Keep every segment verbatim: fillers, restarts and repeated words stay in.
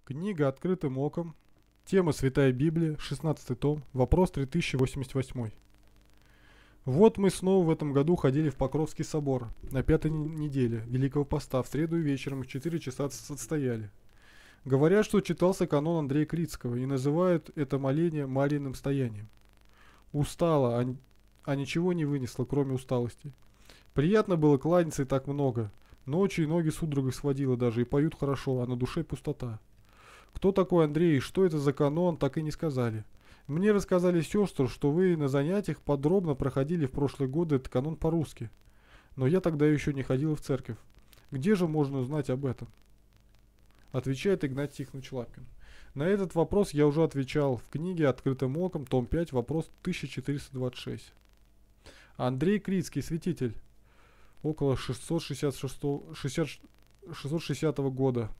Книга «Открытым оком». Тема «Святая Библия», шестнадцатый том, вопрос три тысячи восемьдесят восемь. Вот мы снова в этом году ходили в Покровский собор на пятой неделе Великого Поста, в среду вечером в четыре часа отстояли. Говорят, что читался канон Андрея Крицкого и называют это моление Марьиным стоянием. Устала, а, а ничего не вынесла, кроме усталости. Приятно было кланяться и так много. Ночью и ноги судорогой сводило даже, и поют хорошо, а на душе пустота. Кто такой Андрей и что это за канон, так и не сказали. Мне рассказали сестры, что вы на занятиях подробно проходили в прошлые годы этот канон по-русски. Но я тогда еще не ходила в церковь. Где же можно узнать об этом? Отвечает Игнатий Тихонович Лапкин. На этот вопрос я уже отвечал в книге «Открытым оком», том пять, вопрос тысяча четыреста двадцать шесть. Андрей Крицкий, святитель, около шестьсот шестидесятого года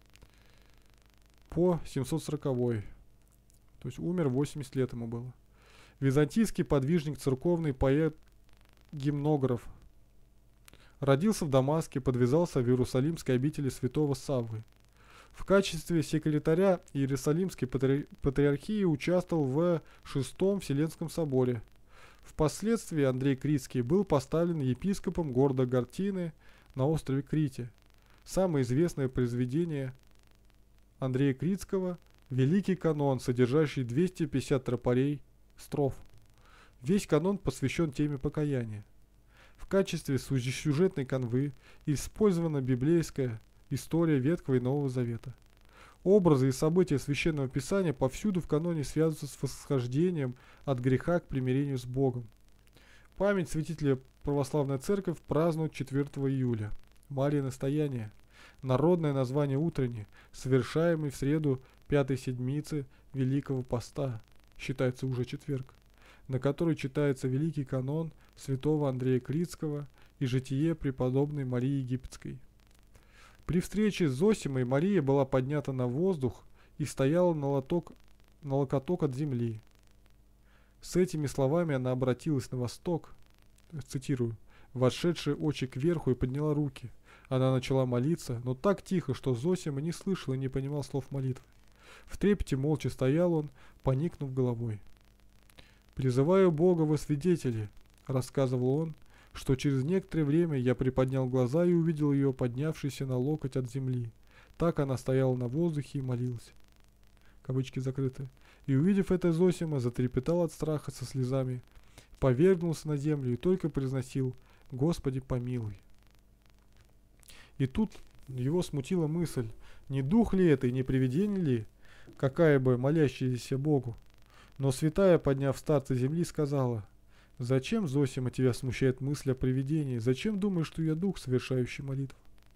по семьсот сороковой. То есть умер, восемьдесят лет ему было. Византийский подвижник, церковный поэт, гимнограф. Родился в Дамаске, подвязался в Иерусалимской обители святого Саввы. В качестве секретаря Иерусалимской патри... патриархии участвовал в Шестом Вселенском соборе. Впоследствии Андрей Крицкий был поставлен епископом города Гортины на острове Крите. Самое известное произведение Андрея Крицкого – Великий канон, содержащий двести пятьдесят тропарей, строф. Весь канон посвящен теме покаяния. В качестве сюжетной канвы использована библейская история Ветхого и Нового Завета. Образы и события Священного Писания повсюду в каноне связываются с восхождением от греха к примирению с Богом. Память святителя Православная Церковь празднует четвёртого июля. Марьино настояние. Народное название утреннее, совершаемый в среду пятой седмицы Великого Поста, считается уже четверг, на который читается Великий канон святого Андрея Крицкого и житие преподобной Марии Египетской. При встрече с Зосимой Мария была поднята на воздух и стояла на, лоток, на локоток от земли. С этими словами она обратилась на восток, цитирую, «вошедшие очи кверху и подняла руки». Она начала молиться, но так тихо, что Зосима не слышал и не понимал слов молитвы. В трепете молча стоял он, поникнув головой. «Призываю Бога во свидетели», — рассказывал он, что через некоторое время я приподнял глаза и увидел ее, поднявшейся на локоть от земли. Так она стояла на воздухе и молилась. Кавычки закрыты. И увидев это, Зосима затрепетал от страха со слезами, повергнулся на землю и только произносил «Господи, помилуй». И тут его смутила мысль, не дух ли это и не привидение ли, какая бы молящаяся Богу. Но святая, подняв старца земли, сказала: «Зачем, Зосима, тебя смущает мысль о привидении? Зачем думаешь, что я дух, совершающий молитву?»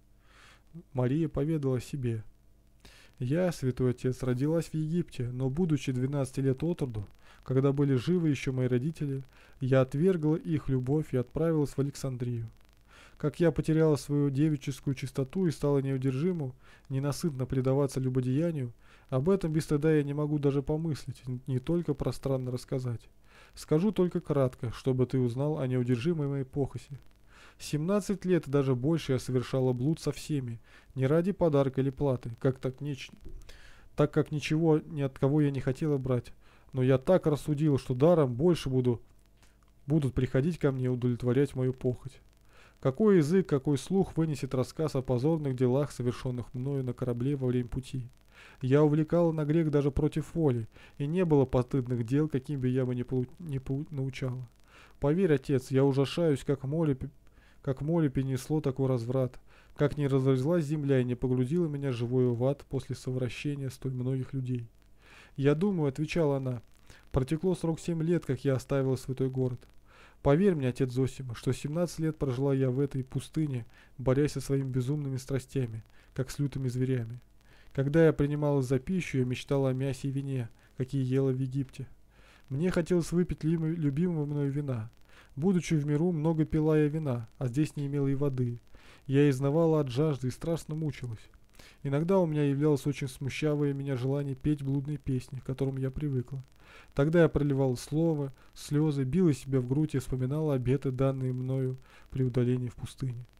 Мария поведала о себе. «Я, святой отец, родилась в Египте, но, будучи двенадцати лет от роду, когда были живы еще мои родители, я отвергла их любовь и отправилась в Александрию. Как я потеряла свою девическую чистоту и стала неудержиму, ненасытно предаваться любодеянию, об этом без стыда я не могу даже помыслить, не только пространно рассказать. Скажу только кратко, чтобы ты узнал о неудержимой моей похоти. семнадцать лет и даже больше я совершала блуд со всеми, не ради подарка или платы, как так, неч... так как ничего ни от кого я не хотела брать, но я так рассудила, что даром больше буду... будут приходить ко мне удовлетворять мою похоть. Какой язык, какой слух вынесет рассказ о позорных делах, совершенных мною на корабле во время пути? Я увлекала на грех даже против воли, и не было постыдных дел, каким бы я бы не, полу- не полу- научала. Поверь, отец, я ужасаюсь, как море, как море перенесло такой разврат, как не разразилась земля и не погрузила меня живою в ад после совращения столь многих людей. Я думаю, отвечала она, протекло сорок семь лет, как я оставила святой город. Поверь мне, отец Зосима, что семнадцать лет прожила я в этой пустыне, борясь со своими безумными страстями, как с лютыми зверями. Когда я принималась за пищу, я мечтала о мясе и вине, какие ела в Египте. Мне хотелось выпить любимого мною вина. Будучи в миру, много пила я вина, а здесь не имела и воды. Я изнывала от жажды и страшно мучилась. Иногда у меня являлось очень смущавое меня желание петь блудные песни, к которым я привыкла. Тогда я проливала слово, слезы, била себя в грудь и вспоминала обеты, данные мною при удалении в пустыне.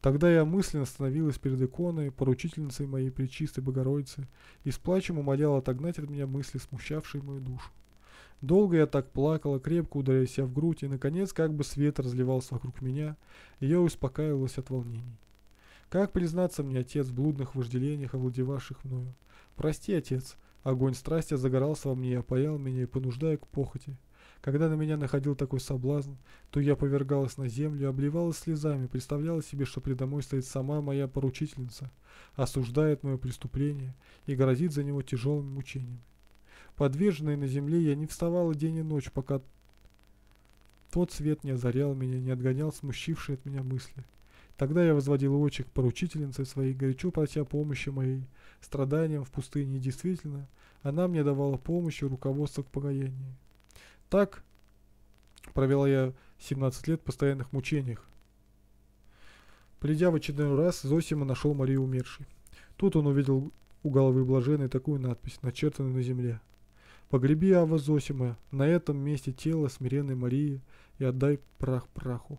Тогда я мысленно становилась перед иконой, поручительницей моей Пречистой Богородицы, и с плачем умоляла отогнать от меня мысли, смущавшие мою душу. Долго я так плакала, крепко ударяя себя в грудь, и, наконец, как бы свет разливался вокруг меня, и я успокаивалась от волнений. Как признаться мне, отец, в блудных вожделениях, овладевавших мною? Прости, отец, огонь страсти загорался во мне и опаял меня, и понуждая к похоти. Когда на меня находил такой соблазн, то я повергалась на землю, обливалась слезами, представляла себе, что предо мной стоит сама моя поручительница, осуждает мое преступление и грозит за него тяжелыми мучениями. Подверженная на земле, я не вставала день и ночь, пока тот свет не озарял меня, не отгонял смущившие от меня мысли. Тогда я возводила очи к поручительнице своей, горячо прося помощи моей страданиям в пустыне, и действительно, она мне давала помощь и руководство к покаянию. Так провела я семнадцать лет в постоянных мучениях. Придя в очередной раз, Зосима нашел Марию умершей. Тут он увидел у головы блаженной такую надпись, начертанную на земле: «Погреби, Авва Зосима, на этом месте тело смиренной Марии и отдай прах праху».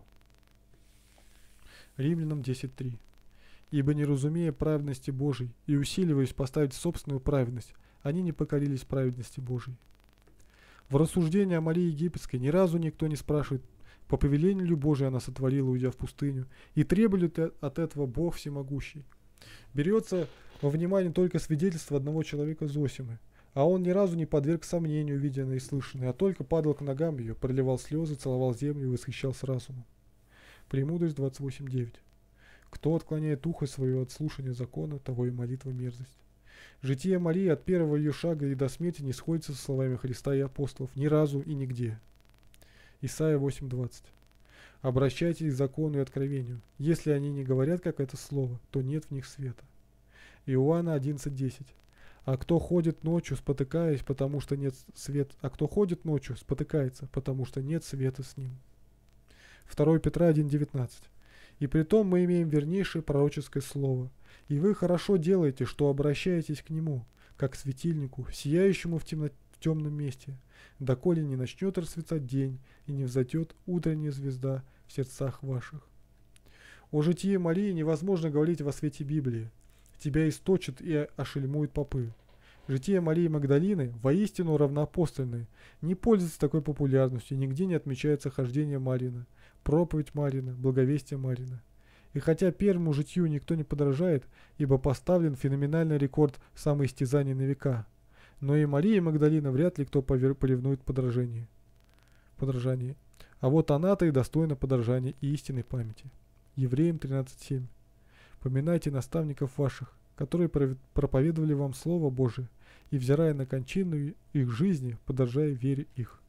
Римлянам десять три. «Ибо не разумея праведности Божией и усиливаясь поставить собственную праведность, они не покорились праведности Божией». В рассуждении о Марии Египетской ни разу никто не спрашивает, по повелению ли Божию она сотворила, уйдя в пустыню, и требует ли от этого Бог всемогущий. Берется во внимание только свидетельство одного человека Зосимы, а он ни разу не подверг сомнению виденное и слышанное, а только падал к ногам ее, проливал слезы, целовал землю и восхищался разумом. Премудрость двадцать восемь девять. Кто отклоняет ухо свое от слушания закона, того и молитва мерзость. Житие Марии от первого ее шага и до смерти не сходится со словами Христа и апостолов ни разу и нигде. Исайя восемь двадцать. Обращайтесь к закону и откровению. Если они не говорят, как это слово, то нет в них света. Иоанна одиннадцать десять. А кто ходит ночью, спотыкаясь, потому что нет света, а кто ходит ночью, спотыкается, потому что нет света с ним. второе Петра один девятнадцать. И притом мы имеем вернейшее пророческое слово. И вы хорошо делаете, что обращаетесь к нему, как к светильнику, сияющему в, темно, в темном месте, доколе не начнет расцветать день и не взойдет утренняя звезда в сердцах ваших. О житии Марии невозможно говорить во свете Библии. Тебя источат и ошельмуют попы. Житие Марии Магдалины воистину равноапостольное, не пользуется такой популярностью, нигде не отмечается хождение Марина, проповедь Марина, благовестие Марина. И хотя первому житию никто не подражает, ибо поставлен феноменальный рекорд самоистязаний на века, но и Мария Магдалина вряд ли кто поревнует подражание. подражание. А вот она-то и достойна подражания и истинной памяти. Евреям тринадцать семь. Поминайте наставников ваших, которые проповедовали вам Слово Божие, и, взирая на кончину их жизни, подражая вере их.